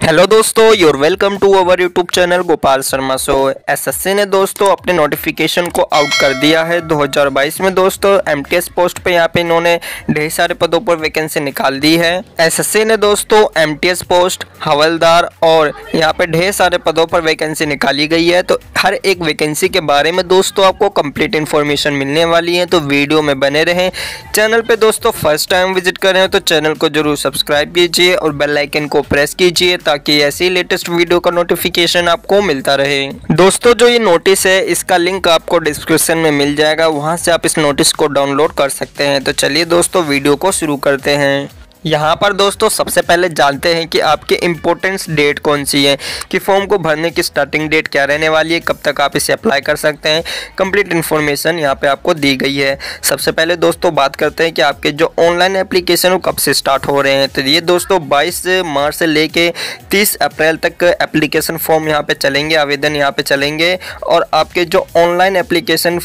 Hello दोस्तों, your welcome to our YouTube channel Gopal Sharma show. SSC ने दोस्तों अपने नोटिफिकेशन को आउट कर दिया है 2022 में। दोस्तों एमटीएस पोस्ट पे यहाँ पे इन्होंने ढेर सारे पदों पर वैकेंसी निकाल दी है। एसएससी ने दोस्तों एमटीएस पोस्ट, हवलदार और यहाँ पे ढेर सारे पदों पर वैकेंसी निकाली गई है। तो हर एक वैकेंसी के बारे में दोस्तों आपको कंप्लीट इन्फॉर्मेशन मिलने वाली है, तो वीडियो में बने रहें। चैनल पे दोस्तों फर्स्ट टाइम विजिट कर रहे हैं तो चैनल को जरूर सब्सक्राइब कीजिए और बेल आइकन को प्रेस कीजिए ताकि ऐसी लेटेस्ट वीडियो का नोटिफिकेशन आपको मिलता रहे। दोस्तों जो ये नोटिस है इसका लिंक आपको डिस्क्रिप्शन में मिल जाएगा, वहां से आप इस नोटिस को डाउनलोड कर सकते हैं। तो चलिए दोस्तों वीडियो को शुरू करते हैं। यहाँ पर दोस्तों सबसे पहले जानते हैं कि आपके इम्पोर्टेंस डेट कौन सी है, कि फॉर्म को भरने की स्टार्टिंग डेट क्या रहने वाली है, कब तक आप इसे अप्लाई कर सकते हैं। कंप्लीट इन्फॉर्मेशन यहाँ पे आपको दी गई है। सबसे पहले दोस्तों बात करते हैं कि आपके जो ऑनलाइन एप्लीकेशन वो कब से स्टार्ट हो रहे हैं। तो ये दोस्तों 22 मार्च से लेके 30 अप्रैल तक एप्लीकेशन फॉर्म यहाँ पे चलेंगे, आवेदन यहाँ पे चलेंगे। और आपके जो ऑनलाइन एप्लीकेशन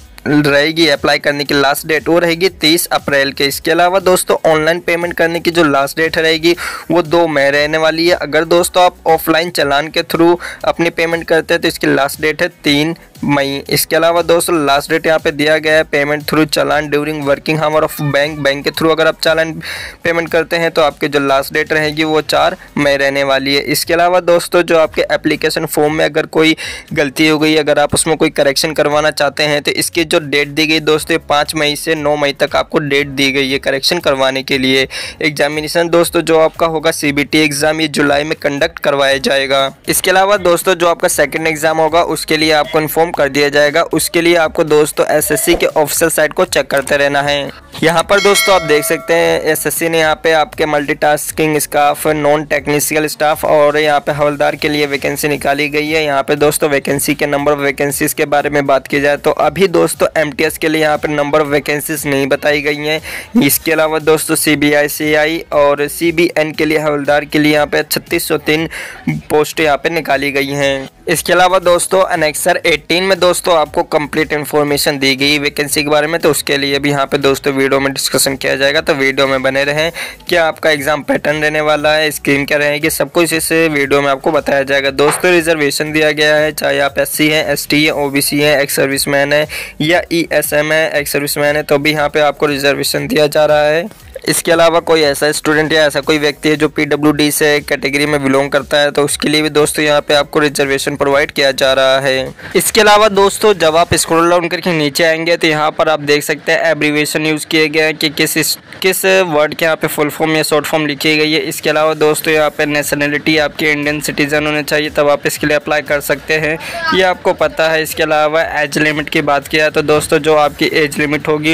रहेगी अप्लाई करने की लास्ट डेट वो रहेगी 30 अप्रैल के। इसके अलावा दोस्तों ऑनलाइन पेमेंट करने की जो लास्ट डेट रहेगी वो 2 मई रहने वाली है। अगर दोस्तों आप ऑफलाइन चालान के थ्रू अपनी पेमेंट करते हैं तो इसकी लास्ट डेट है 3 मई। इसके अलावा दोस्तों लास्ट डेट यहाँ पे दिया गया है पेमेंट थ्रू चालान during working hour of bank के थ्रू अगर आप चालान पेमेंट करते हैं तो आपकी जो लास्ट डेट रहेगी वो 4 मई रहने वाली है। इसके अलावा दोस्तों जो आपके एप्लीकेशन फॉर्म में अगर कोई गलती हो गई, अगर आप उसमें कोई करेक्शन करवाना चाहते हैं तो इसकी जो डेट दी गई दोस्तों 5 मई से 9 मई तक आपको डेट दी गई है करेक्शन करवाने के लिए। एग्जामिनेशन दोस्तों जो आपका होगा सीबीटी एग्जाम ये जुलाई में कंडक्ट करवाया जाएगा। इसके अलावा दोस्तों जो आपका सेकंड एग्जाम होगा उसके लिए आपको इन्फॉर्म कर दिया जाएगा। उसके लिए आपको दोस्तों एसएससी के ऑफिशियल साइट को चेक करते रहना है। यहाँ पर दोस्तों आप देख सकते हैं एसएससी ने यहाँ पे आपके multitasking staff, non technical staff और यहाँ पे हवलदार के लिए वैकेंसी निकाली गई है। यहाँ पे दोस्तों वैकेंसी के नंबर ऑफ वैकेंसीज के बारे में बात की जाए तो अभी दोस्तों एमटीएस के लिए यहाँ पे नंबर ऑफ वैकेंसीज नहीं बताई गई हैं। इसके अलावा दोस्तों सीबीआईसीआई और सीबीएन के लिए हवलदार के लिए यहाँ पे 3603 पोस्ट यहाँ पे निकाली गई हैं। इसके अलावा दोस्तों अनेक्सर 18 में दोस्तों आपको कंप्लीट इन्फॉर्मेशन दी गई वैकेंसी के बारे में, तो उसके लिए भी यहाँ पे दोस्तों वीडियो में डिस्कशन किया जाएगा। तो वीडियो में बने रहें। क्या आपका एग्जाम पैटर्न रहने वाला है, स्कीम क्या रहेगी, सब कुछ इस वीडियो में आपको बताया जाएगा। दोस्तों रिजर्वेशन दिया गया है, चाहे आप एससी हैं, एसटी है, ओबीसी है, एक्स सर्विसमैन है या ईएसएम है, एक्स सर्विसमैन है, तो भी यहाँ पे आपको रिजर्वेशन दिया जा रहा है। इसके अलावा कोई ऐसा स्टूडेंट या ऐसा कोई व्यक्ति है जो पीडब्ल्यूडी से कैटेगरी में बिलोंग करता है तो उसके लिए भी दोस्तों यहाँ पे आपको रिजर्वेशन प्रोवाइड किया जा रहा है। इसके अलावा दोस्तों जब आप स्क्रॉल डाउन करके नीचे आएंगे तो यहाँ पर आप देख सकते हैं एब्रीविएशन यूज़ किए गए हैं कि किस वर्ड के यहाँ पे फुल फॉर्म या शॉर्ट फॉर्म लिखी गई है। इसके अलावा दोस्तों यहाँ पे नेशनलिटी आपकी इंडियन सिटीजन होने चाहिए तब आप इसके लिए अप्लाई कर सकते हैं, ये आपको पता है। इसके अलावा एज लिमिट की बात किया तो दोस्तों जो आपकी एज लिमिट होगी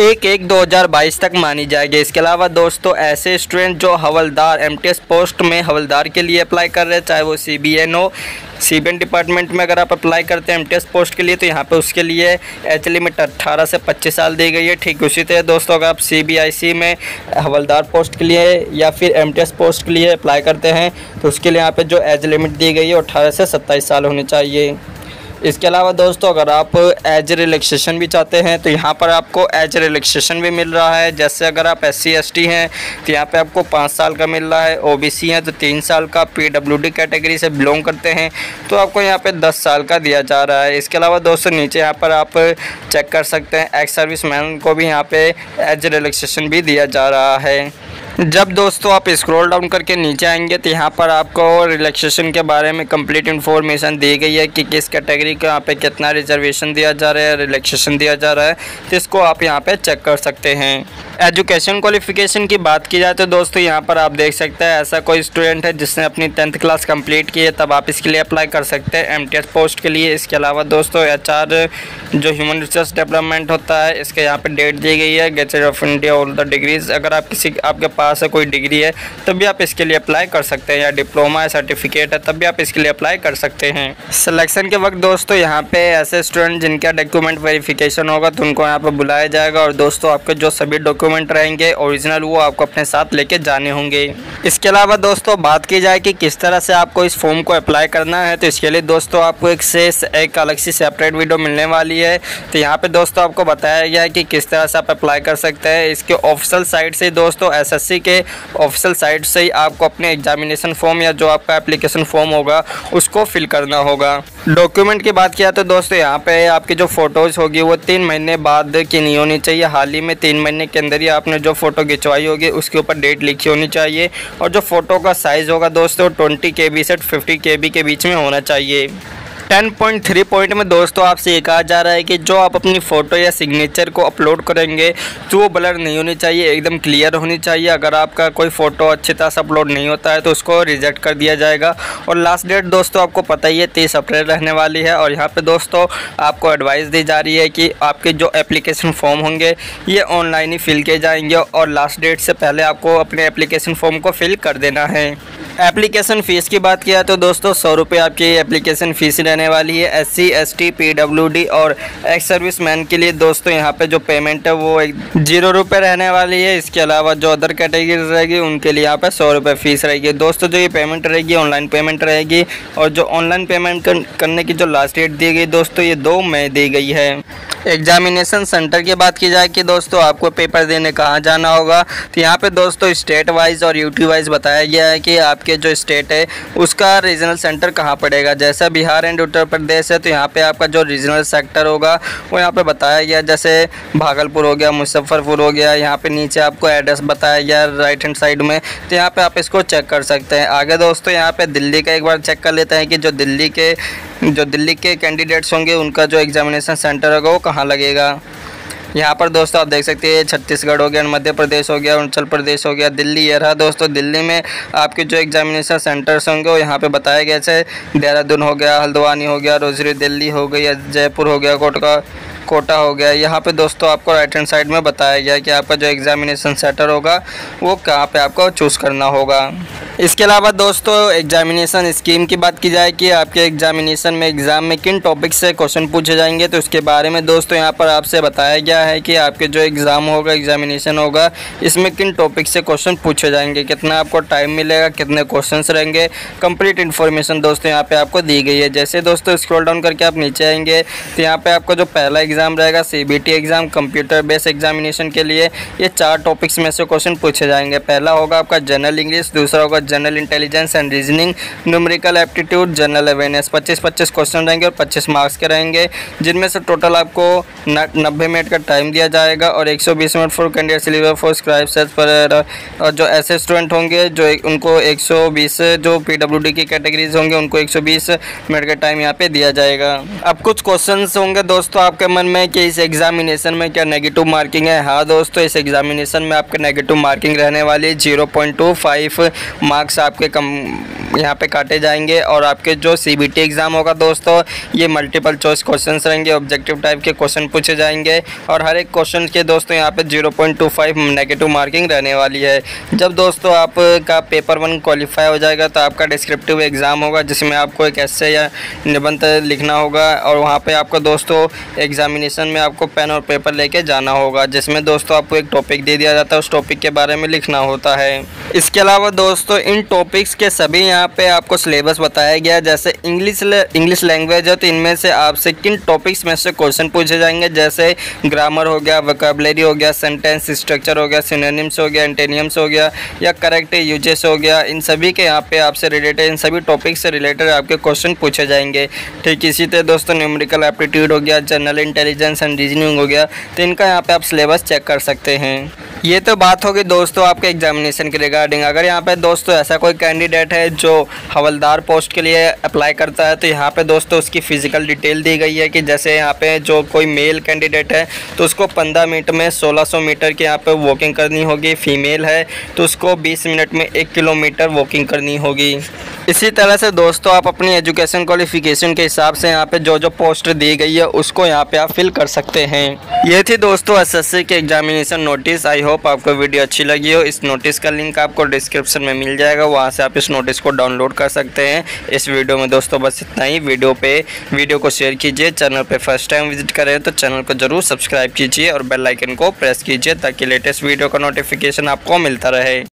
1/1/2022 तक मानी जाएगी। इसके अलावा दोस्तों ऐसे स्टूडेंट जो हवलदार एमटीएस पोस्ट में हवलदार के लिए अप्लाई कर रहे हैं, चाहे वो सीबीएन हो, सीबीएन डिपार्टमेंट में अगर आप अप्लाई करते हैं एमटीएस पोस्ट के लिए तो यहाँ पे उसके लिए एज लिमिट 18 से 25 साल दी गई है। ठीक उसी तरह दोस्तों अगर आप सीबीआईसी में हवलदार पोस्ट के लिए या फिर एमटीएस पोस्ट के लिए अप्लाई करते हैं तो उसके लिए यहाँ पे जो एज लिमिट दी गई है 18 से 27 साल होनी चाहिए। इसके अलावा दोस्तों अगर आप एज रिलैक्सेशन भी चाहते हैं तो यहाँ पर आपको एज रिलैक्सेशन भी मिल रहा है। जैसे अगर आप एससी एसटी हैं तो यहाँ पे आपको 5 साल का मिल रहा है, ओबीसी हैं तो 3 साल का, पीडब्ल्यूडी कैटेगरी से बिलोंग करते हैं तो आपको यहाँ पे 10 साल का दिया जा रहा है। इसके अलावा दोस्तों नीचे यहाँ पर आप चेक कर सकते हैं एक्स सर्विसमैन को भी यहाँ पे एज रिलैक्सेशन भी दिया जा रहा है। जब दोस्तों आप स्क्रॉल डाउन करके नीचे आएंगे तो यहाँ पर आपको रिलैक्सेशन के बारे में कंप्लीट इन्फॉर्मेशन दी गई है कि किस कैटेगरी को यहाँ पे कितना रिजर्वेशन दिया जा रहा है, रिलैक्सेशन दिया जा रहा है, तो इसको आप यहाँ पे चेक कर सकते हैं। एजुकेशन क्वालिफिकेशन की बात की जाए तो दोस्तों यहाँ पर आप देख सकते हैं ऐसा कोई स्टूडेंट है जिसने अपनी 10th क्लास कंप्लीट की है तब आप इसके लिए अप्लाई कर सकते हैं एमटीएस पोस्ट के लिए। इसके अलावा दोस्तों एचआर जो ह्यूमन रिसोर्स डेवलपमेंट होता है इसके यहाँ पे डेट दी गई है gazette of India all the degrees. अगर आप आपके पास है कोई डिग्री है तब भी आप इसके लिए अप्लाई कर सकते हैं, या डिप्लोमा है, सर्टिफिकेट है, तब भी आप इसके लिए अप्लाई कर सकते हैं। सिलेक्शन के वक्त दोस्तों यहाँ पे ऐसे स्टूडेंट जिनका डॉक्यूमेंट वेरिफिकेशन होगा तो उनको यहाँ पे बुलाया जाएगा और दोस्तों आपके जो सभी डॉक्यूमेंट डॉक्यूमेंट रहेंगे ओरिजिनल वो आपको अपने साथ लेके जाने होंगे। इसके अलावा दोस्तों बात की जाए कि किस तरह से आपको इस फॉर्म को अप्लाई करना है, तो इसके लिए दोस्तों आपको एक अलग सी सेपरेट वीडियो मिलने वाली है। तो यहाँ पे दोस्तों आपको बताया गया है कि किस तरह से आप अप्लाई कर सकते हैं। इसके ऑफिशियल साइट से दोस्तों एसएससी के ऑफिशियल साइट से ही आपको अपने एग्जामिनेशन फॉर्म या जो आपका एप्लीकेशन फॉर्म होगा उसको फिल करना होगा। डॉक्यूमेंट की बात किया तो दोस्तों यहाँ पे आपकी जो फ़ोटोज़ होगी वो 3 महीने बाद की नहीं होनी चाहिए। हाल ही में 3 महीने के अंदर ही आपने जो फ़ोटो खिंचवाई होगी उसके ऊपर डेट लिखी होनी चाहिए और जो फ़ोटो का साइज़ होगा दोस्तों 20 KB से 50 KB के बीच में होना चाहिए। 10.3 पॉइंट में दोस्तों आपसे ये कहा जा रहा है कि जो आप अपनी फ़ोटो या सिग्नेचर को अपलोड करेंगे तो वो ब्लर नहीं होनी चाहिए, एकदम क्लियर होनी चाहिए। अगर आपका कोई फ़ोटो अच्छी तरह से अपलोड नहीं होता है तो उसको रिजेक्ट कर दिया जाएगा। और लास्ट डेट दोस्तों आपको पता ही है 30 अप्रैल रहने वाली है। और यहाँ पे दोस्तों आपको एडवाइस दी जा रही है कि आपके जो एप्लीकेशन फॉर्म होंगे ये ऑनलाइन ही फिल किए जाएंगे और लास्ट डेट से पहले आपको अपने एप्लीकेशन फॉर्म को फिल कर देना है। एप्लीकेशन फ़ीस की बात किया तो दोस्तों 100 रुपये आपकी एप्लीकेशन फ़ीस रहने वाली है। SC ST PWD और एक्स सर्विस मैन के लिए दोस्तों यहाँ पे जो पेमेंट है वो 0 रुपये रहने वाली है। इसके अलावा जो अदर कैटेगरी रहेगी उनके लिए यहाँ पे 100 रुपये फ़ीस रहेगी। दोस्तों जो ये पेमेंट रहेगी ऑनलाइन पेमेंट रहेगी और जो ऑनलाइन पेमेंट करने की जो लास्ट डेट दी गई दोस्तों ये 2 मई दी गई है। एग्जामिनेशन सेंटर की बात की जाए कि दोस्तों आपको पेपर देने कहाँ जाना होगा, तो यहाँ पे दोस्तों स्टेट वाइज और यूटी वाइज बताया गया है कि आपके जो स्टेट है उसका रीजनल सेंटर कहाँ पड़ेगा। जैसा बिहार एंड उत्तर प्रदेश है तो यहाँ पे आपका जो रीजनल सेक्टर होगा वो यहाँ पे बताया गया, जैसे भागलपुर हो गया, मुजफ्फरपुर हो गया। यहाँ पे नीचे आपको एड्रेस बताया गया राइट हैंड साइड में, तो यहाँ पे आप इसको चेक कर सकते हैं। आगे दोस्तों यहाँ पे दिल्ली का एक बार चेक कर लेते हैं कि जो दिल्ली के कैंडिडेट्स होंगे उनका जो एग्जामिनेशन सेंटर होगा वो कहाँ लगेगा। यहाँ पर दोस्तों आप देख सकते हैं छत्तीसगढ़ हो गया, मध्य प्रदेश हो गया, अरुणाचल प्रदेश हो गया, दिल्ली ये रहा दोस्तों। दिल्ली में आपके जो एग्जामिनेशन सेंटर्स होंगे वो यहाँ पे बताया गया, जैसे देहरादून हो गया, हल्द्वानी हो गया, रोजरी दिल्ली हो गई, जयपुर हो गया, कोटा हो गया। यहाँ पे दोस्तों आपको राइट हैंड साइड में बताया गया कि आपका जो एग्जामिनेशन सेंटर होगा वो कहाँ पे आपको चूज़ करना होगा। इसके अलावा दोस्तों एग्जामिनेशन स्कीम की बात की जाए कि आपके एग्जामिनेशन में एग्ज़ाम में किन टॉपिक से क्वेश्चन पूछे जाएंगे, तो उसके बारे में दोस्तों यहाँ पर आपसे बताया गया है कि आपके जो एग्ज़ाम होगा, एग्जामिनेशन होगा, इसमें किन टॉपिक से क्वेश्चन पूछे जाएंगे, कितना आपको टाइम मिलेगा, कितने क्वेश्चंस रहेंगे, कंप्लीट इन्फॉर्मेशन दोस्तों यहाँ पे आपको दी गई है। जैसे दोस्तों स्क्रॉल डाउन करके आप नीचे आएंगे तो यहाँ पे आपको जो पहला एग्ज़ाम रहेगा CBT exam computer based examination के लिए ये 4 टॉपिक्स में से क्वेश्चन पूछे जाएंगे। पहला होगा आपका जनरल इंग्लिश, दूसरा होगा general intelligence and reasoning, numerical aptitude, general awareness. 25-25 question रहेंगे और 25 मार्क्स के रहेंगे, जिनमें से टोटल आपको 90 मिनट का टाइम दिया जाएगा और 120 minute for candidate syllabus for scribe cells पर। और जो ऐसे स्टूडेंट होंगे जो उनको 120, जो PWD की कैटेगरीज होंगे उनको 120 मिनट का टाइम यहाँ पे दिया जाएगा। अब कुछ क्वेश्चन होंगे दोस्तों आपके मन में कि इस एग्जामिनेशन में क्या नेगेटिव मार्किंग है। हाँ दोस्तों, इस एग्जामिनेशन में आपके नेगेटिव मार्किंग रहने वाली 0.25 मार्क्स आपके यहाँ पे काटे जाएंगे। और आपके जो CBT एग्ज़ाम होगा दोस्तों ये मल्टीपल चॉइस क्वेश्चंस रहेंगे, ऑब्जेक्टिव टाइप के क्वेश्चन पूछे जाएंगे और हर एक क्वेश्चन के दोस्तों यहाँ पे 0.25 नेगेटिव मार्किंग रहने वाली है। जब दोस्तों आपका पेपर 1 क्वालिफाई हो जाएगा तो आपका डिस्क्रिप्टिव एग्ज़ाम होगा जिसमें आपको एक एस्से या निबंध लिखना होगा और वहाँ पे आपको दोस्तों एग्जामिनेशन में आपको पेन और पेपर लेके जाना होगा, जिसमें दोस्तों आपको एक टॉपिक दे दिया जाता है, उस टॉपिक के बारे में लिखना होता है। इसके अलावा दोस्तों इन टॉपिक्स के सभी यहाँ पे आपको सिलेबस बताया गया। जैसे इंग्लिश लैंग्वेज है तो इनमें से आपसे किन टॉपिक्स में से क्वेश्चन पूछे जाएंगे, जैसे ग्रामर हो गया, वोकैबुलरी हो गया, सेंटेंस स्ट्रक्चर हो गया, सिनोनिम्स हो गया, एंटोनिम्स हो गया या करेक्ट यूजेस हो गया। इन सभी के यहाँ पे आपसे रिलेटेड, इन सभी टॉपिक से रिलेटेड आपके क्वेश्चन पूछे जाएंगे। ठीक इसी तरह दोस्तों न्यूमेरिकल एप्टीट्यूड हो गया, जनरल इंटेलिजेंस एंड रीजनिंग हो गया, तो इनका यहाँ पे आप सिलेबस चेक कर सकते हैं। ये तो बात होगी दोस्तों आपके एग्जामिनेशन के रिगार्डिंग। अगर यहाँ पे दोस्तों ऐसा कोई कैंडिडेट है जो हवलदार पोस्ट के लिए अप्लाई करता है तो यहाँ पे दोस्तों उसकी फ़िज़िकल डिटेल दी गई है कि जैसे यहाँ पे जो कोई मेल कैंडिडेट है तो उसको 15 मिनट में 1600 मीटर की यहाँ पे वॉकिंग करनी होगी। फीमेल है तो उसको 20 मिनट में 1 किलोमीटर वॉकिंग करनी होगी। इसी तरह से दोस्तों आप अपनी एजुकेशन क्वालिफिकेशन के हिसाब से यहाँ पे जो पोस्ट दी गई है उसको यहाँ पे आप फिल कर सकते हैं। ये थी दोस्तों SSC के examination notice. I hope hope आपको वीडियो अच्छी लगी हो। इस नोटिस का लिंक आपको डिस्क्रिप्शन में मिल जाएगा, वहाँ से आप इस नोटिस को डाउनलोड कर सकते हैं। इस वीडियो में दोस्तों बस इतना ही। वीडियो को शेयर कीजिए। चैनल पे फर्स्ट टाइम विजिट करें तो चैनल को जरूर सब्सक्राइब कीजिए और बेल आइकन को प्रेस कीजिए ताकि लेटेस्ट वीडियो का नोटिफिकेशन आपको मिलता रहे।